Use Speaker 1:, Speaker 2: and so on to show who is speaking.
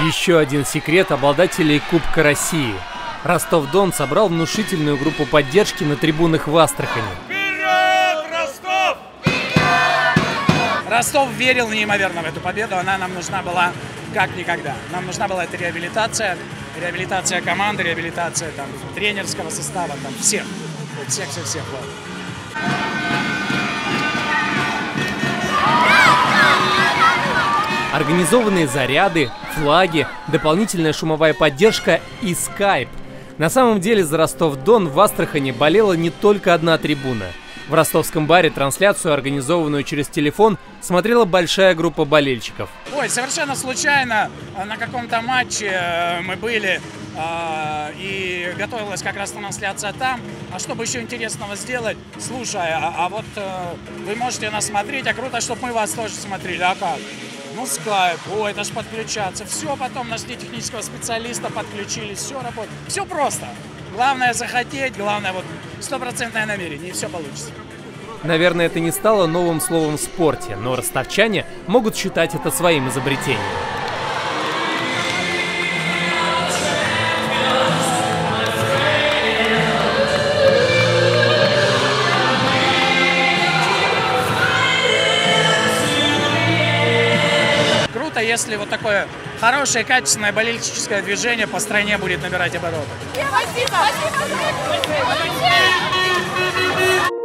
Speaker 1: Еще один секрет обладателей Кубка России. Ростов-Дон собрал внушительную группу поддержки на трибунах в Астрахани.
Speaker 2: Вперед, Ростов!
Speaker 3: Ростов верил неимоверно в эту победу. Она нам нужна была как никогда. Нам нужна была эта реабилитация. Реабилитация команды, реабилитация там, тренерского состава, там, всех. Всех. Вот.
Speaker 1: Организованные заряды, флаги, дополнительная шумовая поддержка и скайп. На самом деле за Ростов-Дон в Астрахани болела не только одна трибуна. В ростовском баре трансляцию, организованную через телефон, смотрела большая группа болельщиков.
Speaker 3: Ой, совершенно случайно на каком-то матче мы были, и готовилась как раз трансляция там. А чтобы еще интересного сделать, слушай, вот вы можете нас смотреть, а круто, чтобы мы вас тоже смотрели. А как? Ну, скайп, ой, это ж подключаться. Все, потом нашли технического специалиста, подключились, все работает. Все просто. Главное захотеть, главное вот стопроцентное намерение, и все получится.
Speaker 1: Наверное, это не стало новым словом в спорте, но ростовчане могут считать это своим изобретением.
Speaker 3: Круто, если вот такое хорошее, качественное болельщическое движение по стране будет набирать обороты.
Speaker 4: Спасибо!